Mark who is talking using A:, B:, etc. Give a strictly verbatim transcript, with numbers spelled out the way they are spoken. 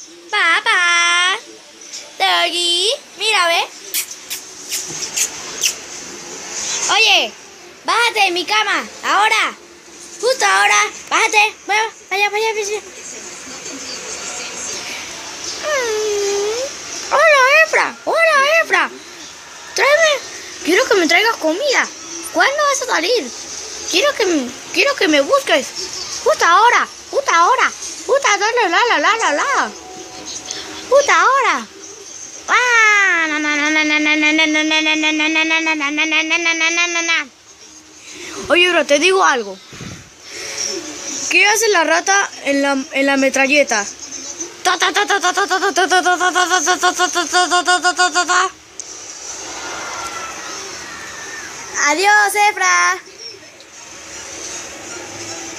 A: Papá. Doggy. Mira, ve. Oye, bájate de mi cama. Ahora. Justo ahora. Bájate. Vaya, vaya, vaya. vaya. Mm. Hola, Efra. Hola, Efra. Tráeme. Quiero que me traigas comida. ¿Cuándo vas a salir? Quiero que me, quiero que me busques. Justo ahora. Justo ahora. Justo la la la la la la. Justo ahora. Oye, bro, te digo algo. ¿Qué hace la rata en la, en la metralleta? Adiós, Efra.